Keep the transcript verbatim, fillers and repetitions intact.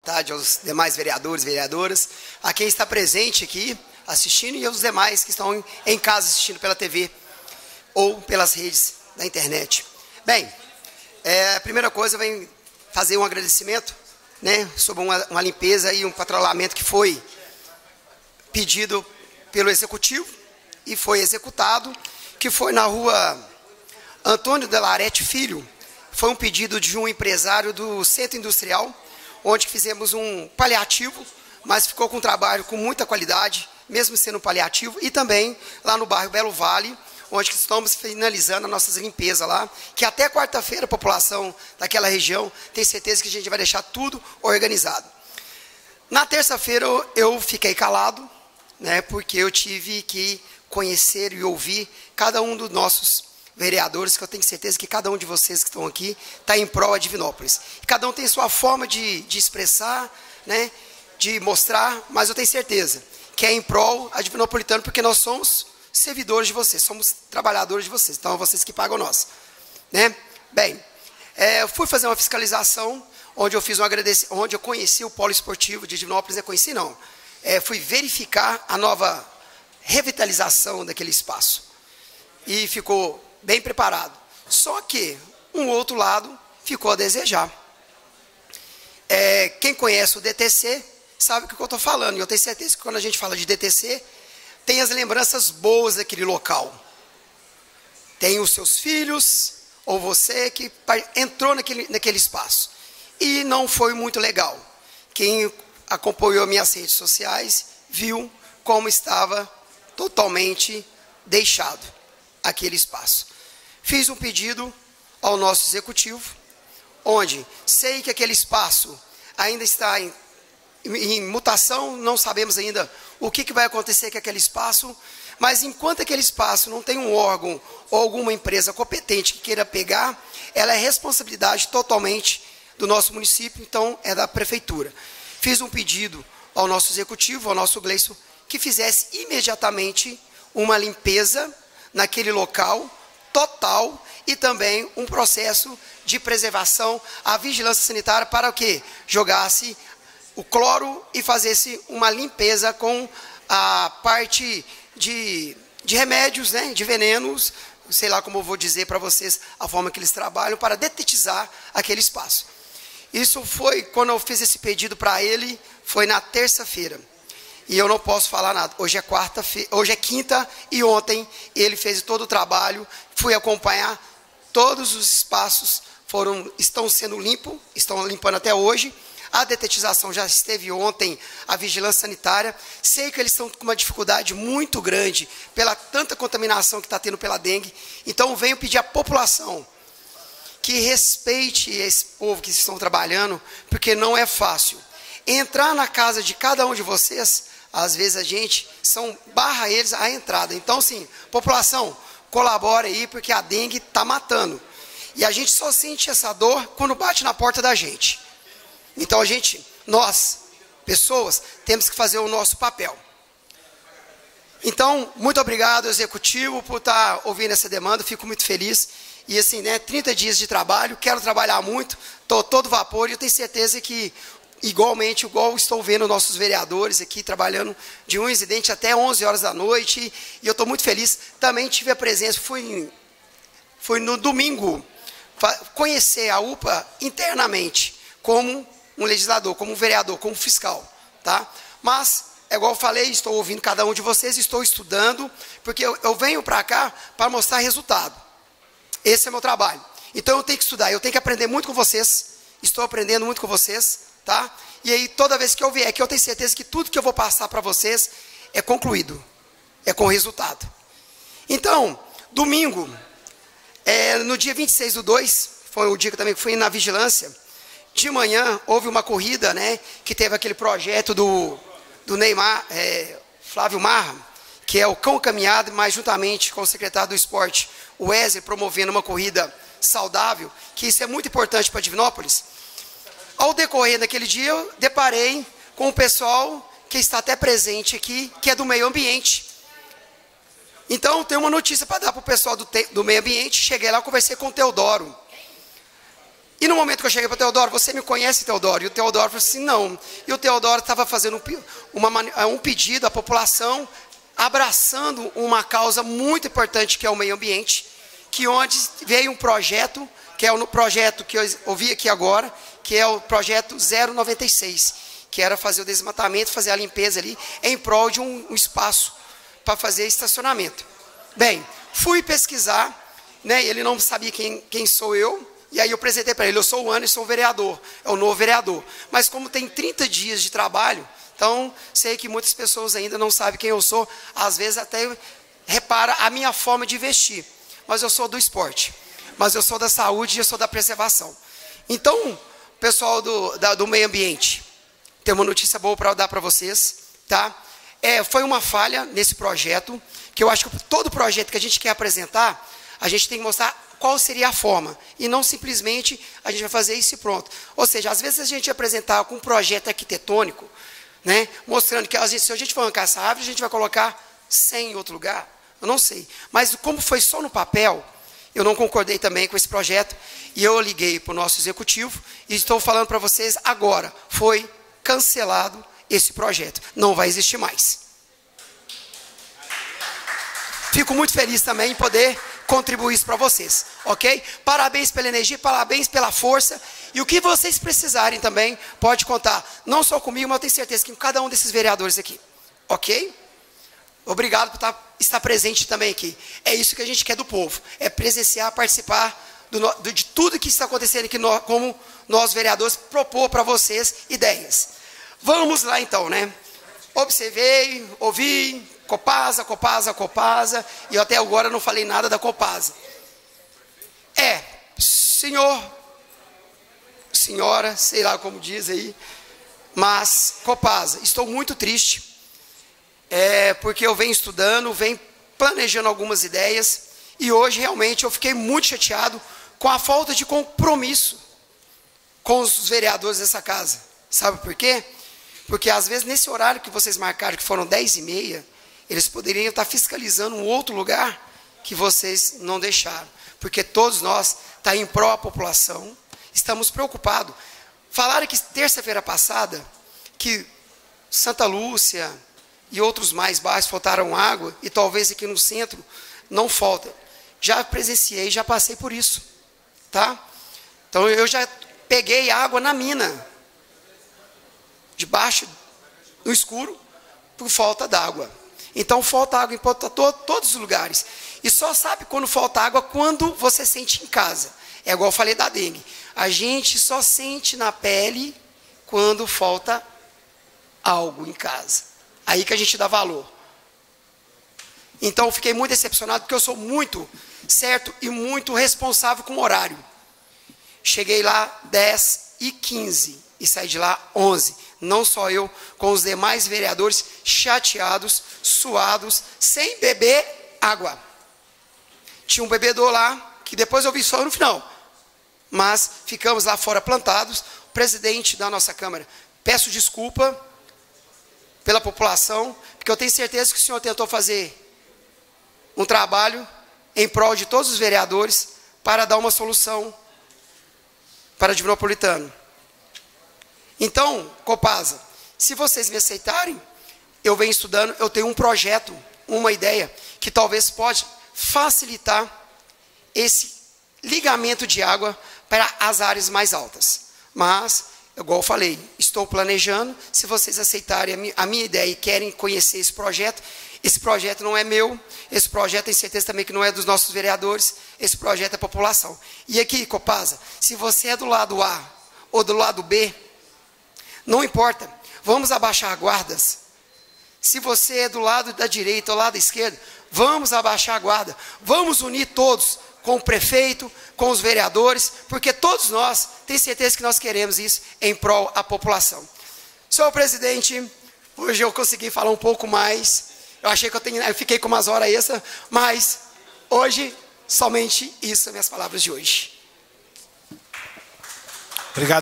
tarde aos demais vereadores e vereadoras, a quem está presente aqui assistindo e aos demais que estão em casa assistindo pela T V ou pelas redes da internet. Bem, é, a primeira coisa vem fazer um agradecimento, né, sobre uma, uma limpeza e um patrulhamento que foi pedido pelo Executivo e foi executado, que foi na rua Antônio Delarete Filho. Foi um pedido de um empresário do Centro Industrial, onde fizemos um paliativo, mas ficou com um trabalho com muita qualidade, mesmo sendo um paliativo, e também lá no bairro Belo Vale, onde estamos finalizando as nossas limpezas lá, que até quarta-feira a população daquela região tem certeza que a gente vai deixar tudo organizado. Na terça-feira eu, eu fiquei calado, né, porque eu tive que conhecer e ouvir cada um dos nossos vereadores, que eu tenho certeza que cada um de vocês que estão aqui está em prol a Divinópolis. Cada um tem sua forma de, de expressar, né, de mostrar, mas eu tenho certeza que é em prol a Divinopolitano, porque nós somos servidores de vocês, somos trabalhadores de vocês, então é vocês que pagam nós. Né? Bem, é, eu fui fazer uma fiscalização, onde eu fiz um agradecimento, onde eu conheci o polo esportivo de Divinópolis, não conheci não, é, fui verificar a nova revitalização daquele espaço, e ficou bem preparado. Só que um outro lado ficou a desejar. É, quem conhece o D T C sabe o que eu estou falando. E eu tenho certeza que quando a gente fala de D T C, tem as lembranças boas daquele local. Tem os seus filhos, ou você que entrou naquele, naquele espaço. E não foi muito legal. Quem acompanhou minhas redes sociais viu como estava totalmente deixado aquele espaço. Fiz um pedido ao nosso executivo, onde sei que aquele espaço ainda está em, em mutação, não sabemos ainda o que, que vai acontecer com aquele espaço, mas enquanto aquele espaço não tem um órgão ou alguma empresa competente que queira pegar, ela é responsabilidade totalmente do nosso município, então é da prefeitura. Fiz um pedido ao nosso executivo, ao nosso Gleison, que fizesse imediatamente uma limpeza naquele local, total, e também um processo de preservação, a vigilância sanitária para o quê? Jogasse o cloro e fazesse uma limpeza com a parte de, de remédios, né, de venenos, sei lá como eu vou dizer para vocês a forma que eles trabalham, para detetizar aquele espaço. Isso foi, quando eu fiz esse pedido para ele, foi na terça-feira. E eu não posso falar nada. Hoje é quarta-feira, hoje é quinta e ontem ele fez todo o trabalho. Fui acompanhar, todos os espaços foram, estão sendo limpos, estão limpando até hoje. A detetização já esteve ontem, a vigilância sanitária. Sei que eles estão com uma dificuldade muito grande pela tanta contaminação que está tendo pela dengue. Então venho pedir à população que respeite esse povo que estão trabalhando, porque não é fácil. Entrar na casa de cada um de vocês, às vezes a gente são, barra eles a entrada. Então, sim, população, colabora aí, porque a dengue está matando. E a gente só sente essa dor quando bate na porta da gente. Então, a gente, nós, pessoas, temos que fazer o nosso papel. Então, muito obrigado, Executivo, por estar ouvindo essa demanda, fico muito feliz. E assim, né, trinta dias de trabalho, quero trabalhar muito, estou todo vapor e eu tenho certeza que igualmente, igual estou vendo nossos vereadores aqui trabalhando de um incidente até onze horas da noite, e eu estou muito feliz. Também tive a presença, fui, fui no domingo conhecer a U P A internamente, como um legislador, como um vereador, como um fiscal. Tá? Mas, é igual eu falei, estou ouvindo cada um de vocês, estou estudando, porque eu, eu venho para cá para mostrar resultado. Esse é meu trabalho. Então eu tenho que estudar, eu tenho que aprender muito com vocês, estou aprendendo muito com vocês. Tá? E aí, toda vez que eu vier aqui, eu tenho certeza que tudo que eu vou passar para vocês é concluído, é com resultado. Então, domingo, é, no dia vinte e seis do dois, foi o dia que eu também fui na vigilância, de manhã houve uma corrida, né, que teve aquele projeto do, do Neymar, é, Flávio Marra, que é o Cão Caminhada, mas juntamente com o secretário do esporte, o Wesley, promovendo uma corrida saudável, que isso é muito importante para Divinópolis. Ao decorrer daquele dia, eu deparei com o pessoal que está até presente aqui, que é do meio ambiente. Então, tenho uma notícia para dar para o pessoal do, te, do meio ambiente. Cheguei lá, conversei com o Teodoro. E no momento que eu cheguei para o Teodoro, você me conhece, Teodoro? E o Teodoro falou assim, não. E o Teodoro estava fazendo um, uma, um pedido à população, abraçando uma causa muito importante, que é o meio ambiente, que onde veio um projeto, que é o projeto que eu ouvi aqui agora, que é o projeto zero noventa e seis, que era fazer o desmatamento, fazer a limpeza ali, em prol de um, um espaço para fazer estacionamento. Bem, fui pesquisar, né, ele não sabia quem, quem sou eu, e aí eu apresentei para ele, eu sou o Anderson, vereador, é o novo vereador. Mas como tem trinta dias de trabalho, então sei que muitas pessoas ainda não sabem quem eu sou, às vezes até repara a minha forma de vestir. Mas eu sou do esporte, mas eu sou da saúde e eu sou da preservação. Então, pessoal do, da, do meio ambiente, tem uma notícia boa para dar para vocês, tá? É, foi uma falha nesse projeto, que eu acho que todo projeto que a gente quer apresentar, a gente tem que mostrar qual seria a forma, e não simplesmente a gente vai fazer isso e pronto. Ou seja, às vezes a gente apresentar com um projeto arquitetônico, né, mostrando que às vezes, se a gente for arrancar essa árvore, a gente vai colocar cem em outro lugar, eu não sei. Mas como foi só no papel, eu não concordei também com esse projeto, e eu liguei para o nosso executivo, e estou falando para vocês agora, foi cancelado esse projeto, não vai existir mais. Fico muito feliz também em poder contribuir isso para vocês, ok? Parabéns pela energia, parabéns pela força, e o que vocês precisarem também, pode contar, não só comigo, mas eu tenho certeza que com cada um desses vereadores aqui, ok? Obrigado por estar, estar presente também aqui. É isso que a gente quer do povo, é presenciar, participar do, do, de tudo que está acontecendo aqui, no, como nós vereadores, propor para vocês ideias. Vamos lá então, né? Observei, ouvi, Copasa, Copasa, Copasa, e eu até agora não falei nada da Copasa. É, senhor, senhora, sei lá como diz aí, mas Copasa, estou muito triste, é, porque eu venho estudando, venho planejando algumas ideias, e hoje realmente eu fiquei muito chateado com a falta de compromisso com os vereadores dessa casa. Sabe por quê? Porque às vezes nesse horário que vocês marcaram, que foram dez e meia, eles poderiam estar fiscalizando um outro lugar que vocês não deixaram. Porque todos nós está em pró à população, estamos preocupados. Falaram que terça-feira passada, que Santa Lúcia e outros mais bairros faltaram água, e talvez aqui no centro não falta. Já presenciei, já passei por isso. Tá? Então eu já peguei água na mina, debaixo, no escuro, por falta d'água. Então falta água em to todos os lugares. E só sabe quando falta água quando você sente em casa. É igual eu falei da dengue. A gente só sente na pele quando falta algo em casa. Aí que a gente dá valor. Então eu fiquei muito decepcionado, porque eu sou muito certo e muito responsável com o horário. Cheguei lá dez e quinze e saí de lá onze. Não só eu, com os demais vereadores chateados, suados, sem beber água. Tinha um bebedor lá, que depois eu vi só no final. Mas ficamos lá fora plantados. O presidente da nossa Câmara, peço desculpa pela população, porque eu tenho certeza que o senhor tentou fazer um trabalho em prol de todos os vereadores para dar uma solução para Divinopolitano. Então, Copasa, se vocês me aceitarem, eu venho estudando, eu tenho um projeto, uma ideia, que talvez pode facilitar esse ligamento de água para as áreas mais altas. Mas, igual eu falei, estou planejando, se vocês aceitarem a minha, a minha ideia e querem conhecer esse projeto, esse projeto não é meu, esse projeto tem certeza também que não é dos nossos vereadores, esse projeto é a população. E aqui, Copasa, se você é do lado A ou do lado B, não importa, vamos abaixar guardas. Se você é do lado da direita ou lado da esquerda, vamos abaixar a guarda. Vamos unir todos com o prefeito, com os vereadores, porque todos nós, temos certeza que nós queremos isso em prol da população. Senhor presidente, hoje eu consegui falar um pouco mais. Eu achei que eu, tenho, eu fiquei com umas horas extras, mas hoje, somente isso são minhas palavras de hoje. Obrigado.